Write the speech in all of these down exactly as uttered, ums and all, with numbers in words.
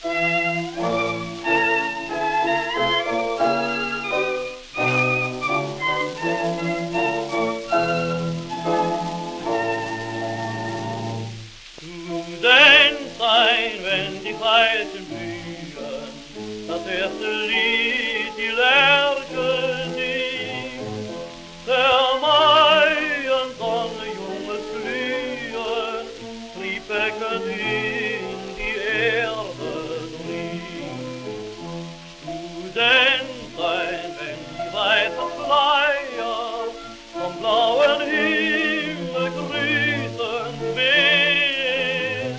Studentensein, wenn die Veilchen blühen, das erste Lied die Lerche singt, der Maiensonne junges Blühen, Triebbecken in die Erde dringt. Studentensein, wenn die weißen Schleier vom blauen Himmel grüßen wehen,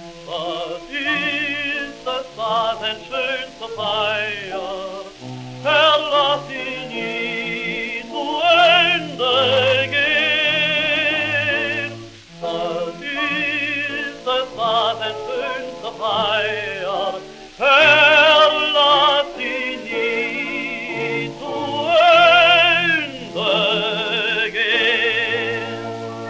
was ein schönster Feier, verlass ihn nie zu Ende gehen. Das ist es, was ein schönster Feier, verlass ihn nie zu Ende gehen.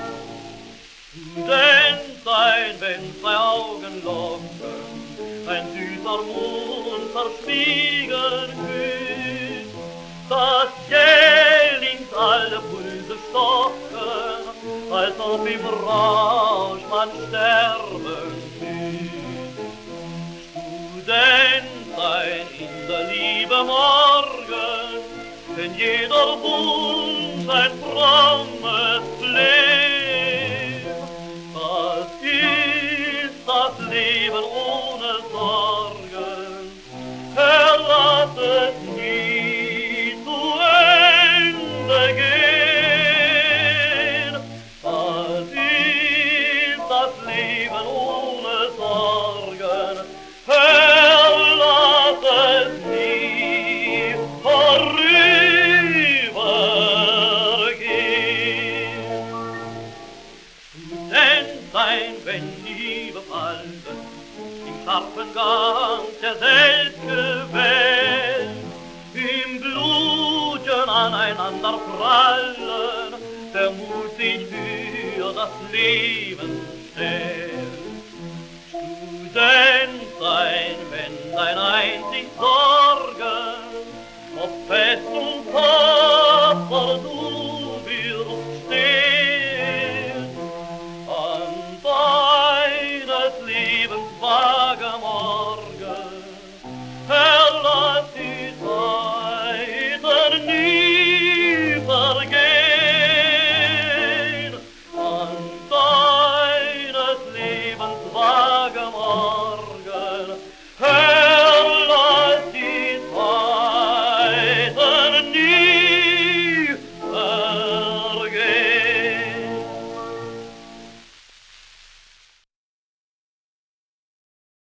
Student sein, wenn zwei Augen locken, ein süßer Mond verschwiegen küsst, dass jählings alle Pulse stocken, als ob im Rausch man sterben müsst. Student sein in der Liebe morgen, denn jeder Wunsch ein frommes Leben. Was ist das Leben ohne Sorgen? Verlass es nie zu Ende gehen. Was ist das Leben ohne Sorgen? Verlass es nie vorübergehen. Student sein, wenn die Liebe fallen, im scharfen Gang der Selbstgewalt, im Blutchen aneinander prallen, der Mut sich für das Leben stellt.